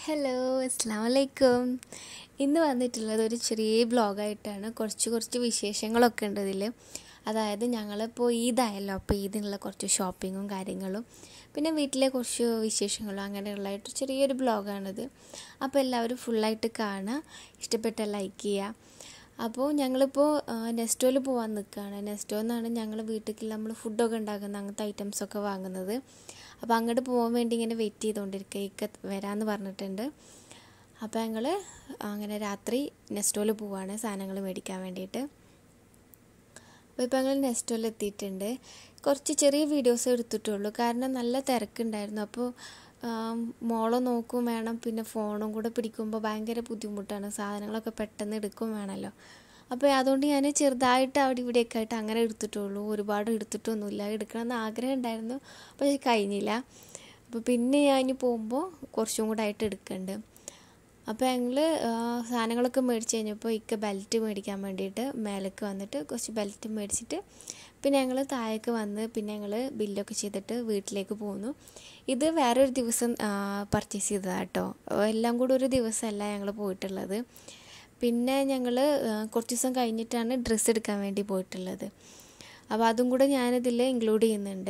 Hello അസ്സലാമലൈക്കും. ഇന്ന് വന്നിട്ടുള്ളത് ഒരു ചെറിയ വ്ളോഗായിട്ടാണ്. കുറച്ച് വിശേഷങ്ങളൊക്കെ ഉണ്ട് ഇതിൽ. അതായത് ഞങ്ങളിപ്പോൾ ഈദായല്ലോ, അപ്പോൾ ഈദിനുള്ള കുറച്ച് ഷോപ്പിങ്ങും കാര്യങ്ങളും പിന്നെ വീട്ടിലെ കുറച്ച് വിശേഷങ്ങളും അങ്ങനെയുള്ളതായിട്ട് ചെറിയൊരു വ്ളോഗാണിത്. അപ്പോൾ എല്ലാവരും ഫുള്ളായിട്ട് കാണുക, ഇഷ്ടപ്പെട്ട ലൈക്ക് ചെയ്യുക. അപ്പോൾ ഞങ്ങളിപ്പോൾ നെസ്റ്റോയിൽ പോകാൻ നിൽക്കുകയാണ്. നെസ്റ്റോ എന്നാണ് ഞങ്ങൾ വീട്ടിൽ നമ്മൾ ഫുഡൊക്കെ ഉണ്ടാക്കുന്ന അങ്ങനത്തെ ഐറ്റംസൊക്കെ വാങ്ങുന്നത്. അപ്പോൾ അങ്ങോട്ട് പോകാൻ വേണ്ടി ഇങ്ങനെ വെയിറ്റ് ചെയ്തുകൊണ്ടിരിക്കുക. ഇക്ക വരാമെന്ന് പറഞ്ഞിട്ടുണ്ട്. അപ്പോൾ ഞങ്ങൾ അങ്ങനെ രാത്രി നെസ്റ്റോയിൽ പോവുകയാണ് സാധനങ്ങൾ മേടിക്കാൻ വേണ്ടിയിട്ട്. അപ്പോൾ ഇപ്പോൾ ഞങ്ങൾ നെസ്റ്റോയിൽ എത്തിയിട്ടുണ്ട്. കുറച്ച് ചെറിയ വീഡിയോസ് എടുത്തിട്ടുള്ളൂ, കാരണം നല്ല തിരക്കുണ്ടായിരുന്നു. അപ്പോൾ മോളെ നോക്കും വേണം, പിന്നെ ഫോണും കൂടെ പിടിക്കുമ്പോൾ ഭയങ്കര ബുദ്ധിമുട്ടാണ്. സാധനങ്ങളൊക്കെ പെട്ടെന്ന് എടുക്കും വേണമല്ലോ. അപ്പോൾ അതുകൊണ്ട് ഞാൻ ചെറുതായിട്ട് അവിടെ ഇവിടെയൊക്കെ ആയിട്ട് അങ്ങനെ എടുത്തിട്ടുള്ളൂ. ഒരുപാട് എടുത്തിട്ടൊന്നുമില്ല. എടുക്കണമെന്ന് ആഗ്രഹം ഉണ്ടായിരുന്നു, പക്ഷേ കഴിഞ്ഞില്ല. അപ്പോൾ പിന്നെ ഞാൻ ഇനി പോകുമ്പോൾ കുറച്ചും കൂടെ ആയിട്ട് എടുക്കുന്നുണ്ട്. അപ്പോൾ ഞങ്ങൾ സാധനങ്ങളൊക്കെ മേടിച്ച് കഴിഞ്ഞപ്പോൾ ഇക്ക ബെൽറ്റ് മേടിക്കാൻ വേണ്ടിയിട്ട് മേലേക്ക് വന്നിട്ട് കുറച്ച് ബെൽറ്റ് മേടിച്ചിട്ട് പിന്നെ ഞങ്ങൾ താഴേക്ക് വന്ന് പിന്നെ ഞങ്ങൾ ബില്ലൊക്കെ ചെയ്തിട്ട് വീട്ടിലേക്ക് പോന്നു. ഇത് വേറൊരു ദിവസം പർച്ചേസ് ചെയ്തതാണ് കേട്ടോ. എല്ലാം കൂടി ഒരു ദിവസമല്ല ഞങ്ങൾ പോയിട്ടുള്ളത്. പിന്നെ ഞങ്ങൾ കുറച്ച് ദിവസം കഴിഞ്ഞിട്ടാണ് ഡ്രസ്സ് എടുക്കാൻ വേണ്ടി പോയിട്ടുള്ളത്. അപ്പോൾ അതും കൂടെ ഞാനിതിൽ ഇൻക്ലൂഡ് ചെയ്യുന്നുണ്ട്.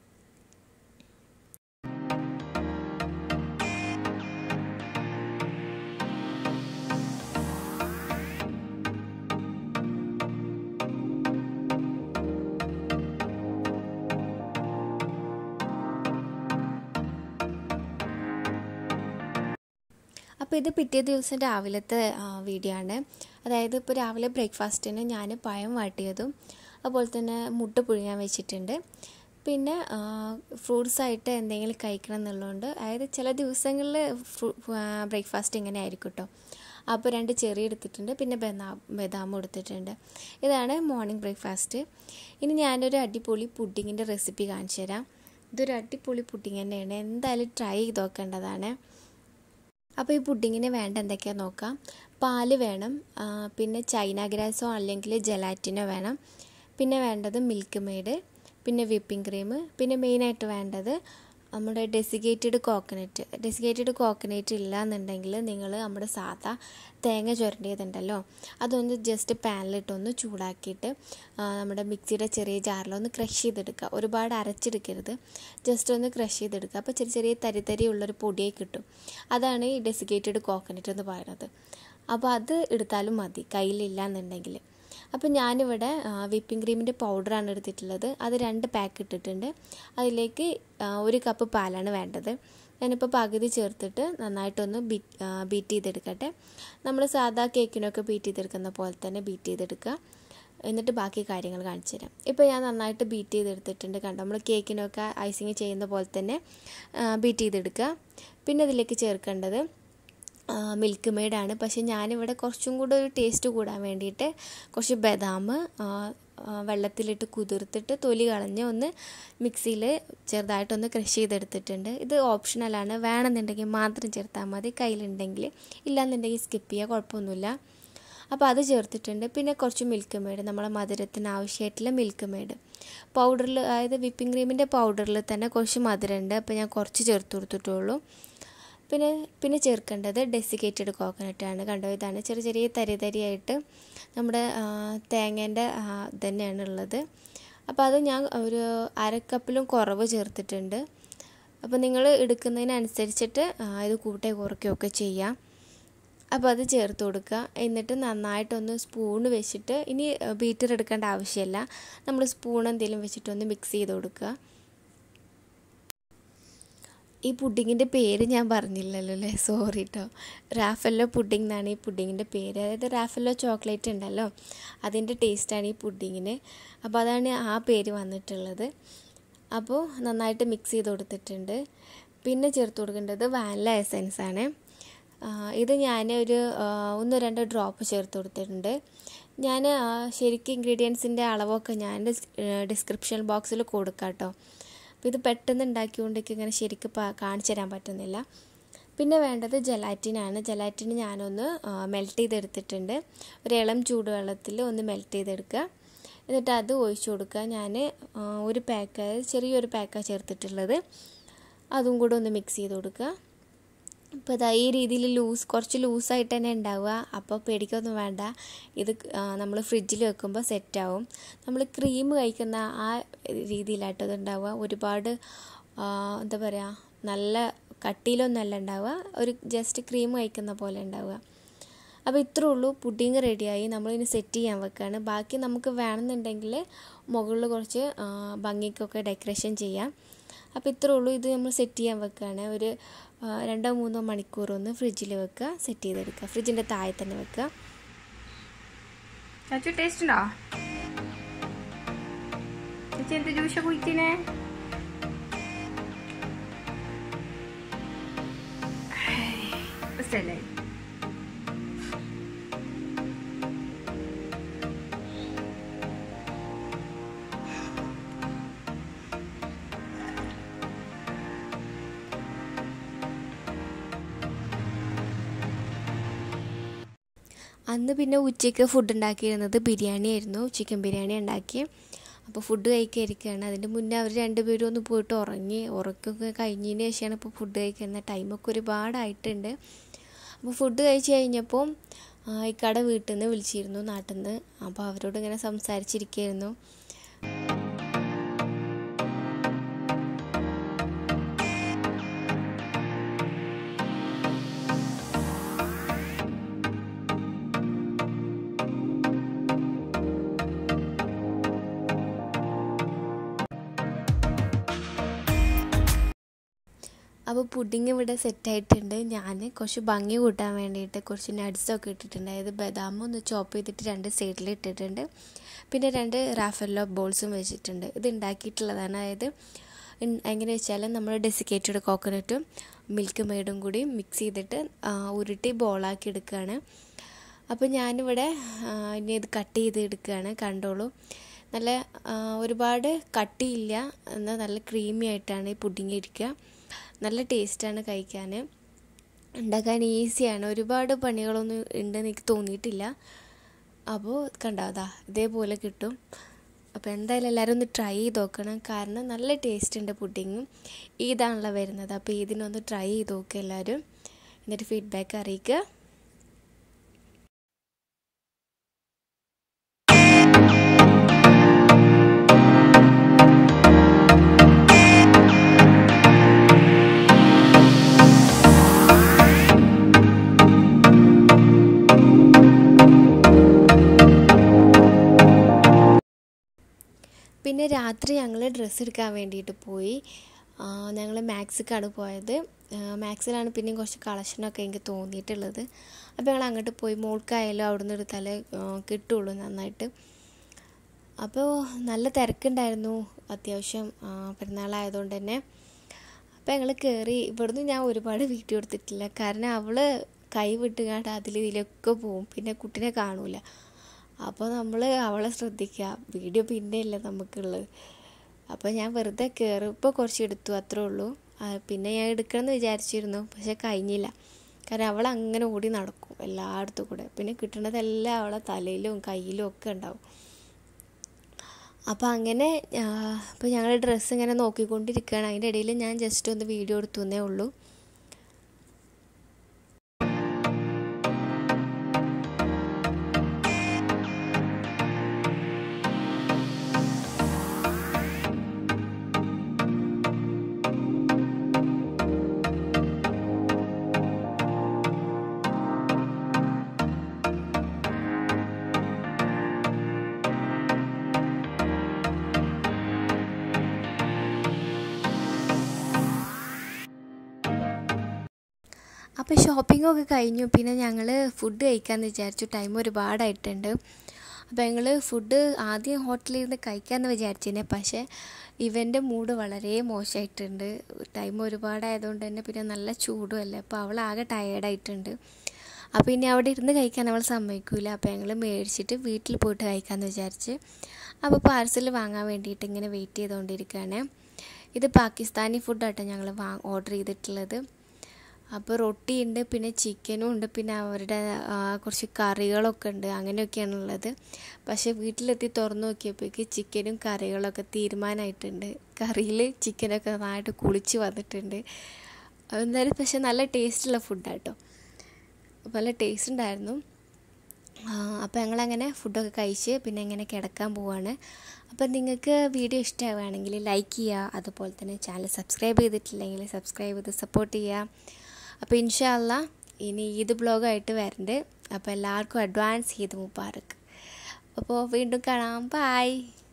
അപ്പോൾ ഇത് പിറ്റേ ദിവസം രാവിലത്തെ വീഡിയോ ആണ്. അതായത് ഇപ്പോൾ രാവിലെ ബ്രേക്ക്ഫാസ്റ്റിന് ഞാൻ പഴം വാട്ടിയതും അതുപോലെ തന്നെ മുട്ട പുഴുങ്ങാൻ വെച്ചിട്ടുണ്ട്. പിന്നെ ഫ്രൂട്ട്സായിട്ട് എന്തെങ്കിലും കഴിക്കണം എന്നുള്ളതുകൊണ്ട്, അതായത് ചില ദിവസങ്ങളിൽ ബ്രേക്ക്ഫാസ്റ്റ് ഇങ്ങനെ ആയിരിക്കും കേട്ടോ. അപ്പോൾ 2 ചെറി എടുത്തിട്ടുണ്ട്, പിന്നെ ബദാമും എടുത്തിട്ടുണ്ട്. ഇതാണ് മോർണിംഗ് ബ്രേക്ക്ഫാസ്റ്റ്. ഇനി ഞാനൊരു അടിപൊളി പുഡിങ്ങിൻ്റെ റെസിപ്പി കാണിച്ചു തരാം. ഇതൊരു അടിപൊളി പുഡിങ് തന്നെയാണ്, എന്തായാലും ട്രൈ ചെയ്ത് നോക്കേണ്ടതാണ്. അപ്പോൾ ഈ പുഡിങ്ങിന് വേണ്ട എന്തൊക്കെയാണെന്ന് നോക്കാം. പാല് വേണം, പിന്നെ ചൈനാഗ്രാസോ അല്ലെങ്കിൽ ജെലാറ്റിനോ വേണം, പിന്നെ വേണ്ടത് മിൽക്ക് മെയ്ഡ്, പിന്നെ വിപ്പിംഗ് ക്രീം, പിന്നെ മെയിനായിട്ട് വേണ്ടത് നമ്മുടെ ഡെസിക്കേറ്റഡ് കോക്കനട്ട് ഇല്ല എന്നുണ്ടെങ്കിൽ നിങ്ങൾ നമ്മുടെ സാധാ തേങ്ങ ചുരണ്ടിയതുണ്ടല്ലോ, അതൊന്ന് ജസ്റ്റ് പാനിലിട്ടൊന്ന് ചൂടാക്കിയിട്ട് നമ്മുടെ മിക്സിയുടെ ചെറിയ ജാറിലൊന്ന് ക്രഷ് ചെയ്തെടുക്കുക. ഒരുപാട് അരച്ചെടുക്കരുത്, ജസ്റ്റ് ഒന്ന് ക്രഷ് ചെയ്തെടുക്കുക. അപ്പോൾ ചെറിയ തരി ഉള്ളൊരു പൊടിയായി കിട്ടും. അതാണ് ഈ ഡെസിക്കേറ്റഡ് കോക്കനട്ട് എന്ന് പറയുന്നത്. അപ്പോൾ അത് എടുത്താലും മതി കയ്യിലില്ല എന്നുണ്ടെങ്കിൽ. അപ്പോൾ ഞാനിവിടെ വിപ്പിംഗ് ക്രീമിൻ്റെ പൗഡറാണ് എടുത്തിട്ടുള്ളത്. അത് 2 പാക്ക് ഇട്ടിട്ടുണ്ട്. അതിലേക്ക് 1 കപ്പ് പാലാണ് വേണ്ടത്. ഞാനിപ്പോൾ പകുതി ചേർത്തിട്ട് നന്നായിട്ടൊന്ന് ബീറ്റ് ചെയ്തെടുക്കട്ടെ. നമ്മൾ സാധാ കേക്കിനൊക്കെ ബീറ്റ് ചെയ്തെടുക്കുന്ന പോലെ തന്നെ ബീറ്റ് ചെയ്തെടുക്കുക. എന്നിട്ട് ബാക്കി കാര്യങ്ങൾ കാണിച്ചു തരാം. ഇപ്പോൾ ഞാൻ നന്നായിട്ട് ബീറ്റ് ചെയ്തെടുത്തിട്ടുണ്ട്. കണ്ടോ, നമ്മൾ കേക്കിനൊക്കെ ഐസിങ് ചെയ്യുന്ന പോലെ തന്നെ ബീറ്റ് ചെയ്തെടുക്കുക. പിന്നെ ഇതിലേക്ക് ചേർക്കേണ്ടത് മിൽക്ക് മെയ്ഡാണ്. പക്ഷേ ഞാനിവിടെ കുറച്ചും കൂടെ ഒരു ടേസ്റ്റ് കൂടാൻ വേണ്ടിയിട്ട് കുറച്ച് ബദാം വെള്ളത്തിലിട്ട് കുതിർത്തിട്ട് തൊലി കളഞ്ഞ് ഒന്ന് മിക്സിയിൽ ചെറുതായിട്ടൊന്ന് ക്രഷ് ചെയ്തെടുത്തിട്ടുണ്ട്. ഇത് ഓപ്ഷണലാണ്, വേണമെന്നുണ്ടെങ്കിൽ മാത്രം ചേർത്താൽ മതി, കയ്യിലുണ്ടെങ്കിൽ. ഇല്ലയെന്നുണ്ടെങ്കിൽ സ്കിപ്പ് ചെയ്യുക, കുഴപ്പമൊന്നുമില്ല. അപ്പോൾ അത് ചേർത്തിട്ടുണ്ട്. പിന്നെ കുറച്ച് മിൽക്ക് മെയ്ഡ്, നമ്മളെ മധുരത്തിന് ആവശ്യമായിട്ടുള്ള മിൽക്ക് മെയ്ഡ് പൗഡറിൽ, അതായത് വിപ്പിംഗ് ക്രീമിൻ്റെ പൗഡറിൽ തന്നെ കുറച്ച് മധുരമുണ്ട്. അപ്പോൾ ഞാൻ കുറച്ച് ചേർത്ത് കൊടുത്തിട്ടുള്ളൂ. പിന്നെ ചേർക്കേണ്ടത് ഡെസിക്കേറ്റഡ് കോക്കനട്ടാണ്. കണ്ടോ, ഇതാണ് ചെറിയ തരിയായിട്ട് നമ്മുടെ തേങ്ങേൻ്റെ തന്നെയാണ് ഉള്ളത്. അപ്പോൾ അത് ഞാൻ ഒരു 1/2 കപ്പിലും കുറവ് ചേർത്തിട്ടുണ്ട്. അപ്പോൾ നിങ്ങൾ എടുക്കുന്നതിനനുസരിച്ചിട്ട് ഇത് കുറയ്ക്കുകയൊക്കെ ചെയ്യാം. അപ്പോൾ അത് ചേർത്ത് കൊടുക്കുക. എന്നിട്ട് നന്നായിട്ടൊന്ന് സ്പൂൺ വെച്ചിട്ട്, ഇനി ബീറ്റർ എടുക്കേണ്ട ആവശ്യമില്ല, നമ്മൾ സ്പൂൺ എന്തെങ്കിലും വെച്ചിട്ടൊന്ന് മിക്സ് ചെയ്ത് കൊടുക്കുക. ഈ പുഡിങ്ങിൻ്റെ പേര് ഞാൻ പറഞ്ഞില്ലല്ലോ അല്ലേ, സോറി കേട്ടോ. റാഫെല്ലോ പുഡിംഗ് എന്നാണ് ഈ പുഡിങ്ങിൻ്റെ പേര്. അതായത് റാഫെല്ലോ ചോക്ലേറ്റ് ഉണ്ടല്ലോ, അതിൻ്റെ ടേസ്റ്റാണ് ഈ പുഡിങ്ങിന്. അപ്പോൾ അതാണ് ആ പേര് വന്നിട്ടുള്ളത്. അപ്പോൾ നന്നായിട്ട് മിക്സ് ചെയ്ത് കൊടുത്തിട്ടുണ്ട്. പിന്നെ ചേർത്ത് കൊടുക്കേണ്ടത് വാനില എസൻസ് ആണ്. ഇത് ഞാൻ ഒരു 1-2 ഡ്രോപ്പ് ചേർത്ത് കൊടുത്തിട്ടുണ്ട്. ഞാൻ ശരിക്കും ഇൻഗ്രീഡിയൻസിൻ്റെ അളവൊക്കെ ഞാൻ ഡിസ്ക്രിപ്ഷൻ ബോക്സിൽ കൊടുക്കാം കേട്ടോ. അപ്പോൾ ഇത് പെട്ടെന്ന് ഉണ്ടാക്കിക്കൊണ്ടൊക്കെ ഇങ്ങനെ ശരിക്കും കാണിച്ചു തരാൻ പറ്റുന്നില്ല. പിന്നെ വേണ്ടത് ജെലാറ്റിനാണ്. ജെലാറ്റിന് ഞാനൊന്ന് മെൽറ്റ് ചെയ്തെടുത്തിട്ടുണ്ട്. ഒരു ഇളം ചൂടുവെള്ളത്തിൽ ഒന്ന് മെൽറ്റ് ചെയ്തെടുക്കുക. എന്നിട്ട് അത് ഒഴിച്ചു കൊടുക്കുക. ഞാൻ ചെറിയൊരു പാക്കാണ് ചേർത്തിട്ടുള്ളത്. അതും കൂടെ ഒന്ന് മിക്സ് ചെയ്ത് കൊടുക്കുക. അപ്പോൾ ഇതാ ഈ രീതിയിൽ കുറച്ച് ലൂസായിട്ട് തന്നെ ഉണ്ടാവുക. അപ്പോൾ പേടിക്കൊന്നും വേണ്ട, ഇത് നമ്മൾ ഫ്രിഡ്ജിൽ വെക്കുമ്പോൾ സെറ്റാവും. നമ്മൾ ക്രീം കഴിക്കുന്ന ആ രീതിയിലായിട്ട് ഇത് ഉണ്ടാവുക. ഒരുപാട് എന്താ പറയുക, നല്ല കട്ടിയിലൊന്നുമല്ല ഉണ്ടാവുക, ഒരു ജസ്റ്റ് ക്രീം കഴിക്കുന്ന പോലെ ഉണ്ടാവുക. അപ്പോൾ ഇത്രേ ഉള്ളൂ, പുഡിങ് റെഡിയായി. നമ്മളിനി സെറ്റ് ചെയ്യാൻ വെക്കുകയാണ്. ബാക്കി നമുക്ക് വേണമെന്നുണ്ടെങ്കിൽ മുകളിൽ കുറച്ച് ഭംഗിക്കൊക്കെ ഡെക്കറേഷൻ ചെയ്യാം. അപ്പോൾ ഇത്രേ ഉള്ളൂ, ഇത് നമ്മൾ സെറ്റ് ചെയ്യാൻ വെക്കുകയാണ്. ഒരു 2-3 മണിക്കൂർ ഒന്ന് ഫ്രിഡ്ജിൽ വെക്കുക, സെറ്റ് ചെയ്തെടുക്കുക. ഫ്രിഡ്ജിൻ്റെ താഴെ തന്നെ വെക്കുക. ചാച്ചു ടേസ്റ്റ് ഉണ്ടോ? ചേച്ചി എന്ത് ജ്യൂസ് കുടിച്ചിനെ? ഇഷ്ടല്ലേ? അന്ന് പിന്നെ ഉച്ചയ്ക്ക് ഫുഡ് ഉണ്ടാക്കിയിരുന്നത് ബിരിയാണി ആയിരുന്നു, ചിക്കൻ ബിരിയാണി ഉണ്ടാക്കി. അപ്പോൾ ഫുഡ് കഴിക്കാതിരിക്കുകയാണ്. അതിൻ്റെ മുന്നേ അവർ രണ്ടുപേരും ഒന്ന് പോയിട്ട് ഉറങ്ങി. ഉറക്കമൊക്കെ കഴിഞ്ഞതിന് ശേഷമാണ് ഇപ്പോൾ ഫുഡ് കഴിക്കുന്നത്. ടൈമൊക്കെ ഒരുപാടായിട്ടുണ്ട്. അപ്പോൾ ഫുഡ് കഴിച്ച് കഴിഞ്ഞപ്പോൾ ഇക്കടെ വീട്ടിൽ നിന്ന് വിളിച്ചിരുന്നു, നാട്ടിൽ നിന്ന്. അപ്പോൾ അവരോട് ഇങ്ങനെ സംസാരിച്ചിരിക്കുകയായിരുന്നു. അപ്പോൾ പുഡിങ് ഇവിടെ സെറ്റായിട്ടുണ്ട്. ഞാൻ കുറച്ച് ഭംഗി കൂട്ടാൻ വേണ്ടിയിട്ട് കുറച്ച് നട്ട്സൊക്കെ ഇട്ടിട്ടുണ്ട്. അതായത് ബദാം ഒന്ന് ചോപ്പ് ചെയ്തിട്ട് 2 സൈഡിൽ ഇട്ടിട്ടുണ്ട്. പിന്നെ 2 റാഫെല്ലോ ബോൾസും വെച്ചിട്ടുണ്ട്. ഇത് ഉണ്ടാക്കിയിട്ടുള്ളതാണ്. അതായത് എങ്ങനെ വെച്ചാൽ നമ്മൾ ഡെസിക്കേറ്റഡ് കോക്കനട്ടും മിൽക്ക് മെയ്ഡും കൂടി മിക്സ് ചെയ്തിട്ട് ഉരുട്ടി ബോളാക്കി എടുക്കുകയാണ്. അപ്പോൾ ഞാനിവിടെ ഇനി ഇത് കട്ട് ചെയ്ത് എടുക്കുകയാണ്. കണ്ടോളൂ, നല്ല ഒരുപാട് കട്ടിയില്ല, എന്നാൽ നല്ല ക്രീമി ആയിട്ടാണ് ഈ പുഡിങ് ഇരിക്കുക. നല്ല ടേസ്റ്റാണ് കഴിക്കാൻ, ഉണ്ടാക്കാൻ ഈസിയാണ്. ഒരുപാട് പണികളൊന്നും ഉണ്ടെന്ന് എനിക്ക് തോന്നിയിട്ടില്ല. അപ്പോൾ കണ്ടാതാ ഇതേപോലെ കിട്ടും. അപ്പോൾ എന്തായാലും എല്ലാവരും ഒന്ന് ട്രൈ ചെയ്ത് നോക്കണം, കാരണം നല്ല ടേസ്റ്റ് ഉണ്ട് പുഡിങ്ങും. ഈദാണല്ലോ വരുന്നത്, അപ്പോൾ ഇതിനൊന്ന് ട്രൈ ചെയ്ത് നോക്കുക എല്ലാവരും, എന്നിട്ട് ഫീഡ്ബാക്ക് അറിയിക്കുക. പിന്നെ രാത്രി ഞങ്ങൾ ഡ്രസ്സ് എടുക്കാൻ വേണ്ടിയിട്ട് പോയി. ഞങ്ങൾ മാക്സിക്കാണ് പോയത്. മാക്സിലാണ് പിന്നെയും കുറച്ച് കളക്ഷനൊക്കെ എനിക്ക് തോന്നിയിട്ടുള്ളത്. അപ്പോൾ ഞങ്ങൾ അങ്ങോട്ട് പോയി. മോൾക്കായാലും അവിടെ നിന്ന് എടുത്താലേ കിട്ടുള്ളൂ നന്നായിട്ട്. അപ്പോൾ നല്ല തിരക്കുണ്ടായിരുന്നു അത്യാവശ്യം, പെരുന്നാളായതുകൊണ്ട് തന്നെ. അപ്പോൾ ഞങ്ങൾ കയറി. ഇവിടുന്ന് ഞാൻ ഒരുപാട് വീഡിയോ എടുത്തിട്ടില്ല, കാരണം അവൾ കൈ വിട്ടുകാണ്ട് ഇതിലൊക്കെ പോവും, പിന്നെ കുട്ടീനെ കാണൂല. അപ്പോൾ നമ്മൾ അവളെ ശ്രദ്ധിക്കുക, വീഡിയോ പിന്നെ ഇല്ല നമുക്കുള്ളത്. അപ്പോൾ ഞാൻ വെറുതെ കയറിയപ്പോൾ കുറച്ച് എടുത്തു, അത്രേ ഉള്ളൂ. പിന്നെ ഞാൻ എടുക്കണമെന്ന് വിചാരിച്ചിരുന്നു, പക്ഷെ കഴിഞ്ഞില്ല. കാരണം അവൾ അങ്ങനെ ഓടി നടക്കും എല്ലായിടത്തും കൂടെ. പിന്നെ കിട്ടുന്നതെല്ലാം അവളെ തലയിലും കയ്യിലും ഒക്കെ ഉണ്ടാവും. അപ്പോൾ അങ്ങനെ അപ്പോൾ ഞങ്ങൾ ഡ്രസ്സ് ഇങ്ങനെ നോക്കിക്കൊണ്ടിരിക്കുകയാണ്. അതിൻ്റെ ഇടയിൽ ഞാൻ ജസ്റ്റ് ഒന്ന് വീഡിയോ എടുത്തു എന്നേ ഉള്ളൂ. അപ്പോൾ ഷോപ്പിങ്ങൊക്കെ കഴിഞ്ഞു. പിന്നെ ഞങ്ങൾ ഫുഡ് കഴിക്കാമെന്ന് വിചാരിച്ചു. ടൈം ഒരുപാടായിട്ടുണ്ട്. അപ്പോൾ ഞങ്ങൾ ഫുഡ് ആദ്യം ഹോട്ടലിൽ നിന്ന് കഴിക്കാമെന്ന് വിചാരിച്ചതിനെ, പക്ഷേ ഇവൻ്റെ മൂഡ് വളരെ മോശമായിട്ടുണ്ട്. ടൈം ഒരുപാടായതുകൊണ്ട് തന്നെ, പിന്നെ നല്ല ചൂടും അല്ലേ. അപ്പോൾ അവൾ ആകെ ടയേർഡായിട്ടുണ്ട്. അപ്പോൾ ഇനി അവിടെ ഇരുന്ന് കഴിക്കാൻ അവൾ സമ്മതിക്കില്ല. അപ്പോൾ ഞങ്ങൾ മേടിച്ചിട്ട് വീട്ടിൽ പോയിട്ട് കഴിക്കാമെന്ന് വിചാരിച്ച്. അപ്പോൾ പാർസൽ വാങ്ങാൻ വേണ്ടിയിട്ട് ഇങ്ങനെ വെയിറ്റ് ചെയ്തുകൊണ്ടിരിക്കുകയാണ്. ഇത് പാകിസ്ഥാനി ഫുഡാട്ടോ ഞങ്ങൾ ഓർഡർ ചെയ്തിട്ടുള്ളത്. അപ്പോൾ റൊട്ടിയുണ്ട്, പിന്നെ ചിക്കനും ഉണ്ട്, പിന്നെ അവരുടെ കുറച്ച് കറികളൊക്കെ ഉണ്ട്, അങ്ങനെയൊക്കെയാണുള്ളത്. പക്ഷേ വീട്ടിലെത്തി തുറന്നു നോക്കിയപ്പോഴേക്ക് ചിക്കനും കറികളൊക്കെ തീരുമാനമായിട്ടുണ്ട്. കറിയിൽ ചിക്കനൊക്കെ നന്നായിട്ട് കുളിച്ച് വന്നിട്ടുണ്ട്. എന്തായാലും പക്ഷേ നല്ല ടേസ്റ്റുള്ള ഫുഡാട്ടോ. അപ്പോൾ നല്ല ടേസ്റ്റ് ഉണ്ടായിരുന്നു. അപ്പോൾ ഞങ്ങളങ്ങനെ ഫുഡൊക്കെ കഴിച്ച് പിന്നെ ഇങ്ങനെ കിടക്കാൻ പോവാണ്. അപ്പോൾ നിങ്ങൾക്ക് വീഡിയോ ഇഷ്ടമാവുകയാണെങ്കിൽ ലൈക്ക് ചെയ്യുക, അതുപോലെ തന്നെ ചാനൽ സബ്സ്ക്രൈബ് ചെയ്തിട്ടില്ലെങ്കിൽ സബ്സ്ക്രൈബ് ചെയ്ത് സപ്പോർട്ട് ചെയ്യുക. അപ്പോൾ ഇൻഷാ അല്ലാ ഇനി ഈദ് ബ്ലോഗായിട്ട് വരണ്ട്. അപ്പോൾ എല്ലാവർക്കും അഡ്വാൻസ് ഈദ് മുബാറക്ക്. അപ്പോൾ വീണ്ടും കാണാം. ബൈ.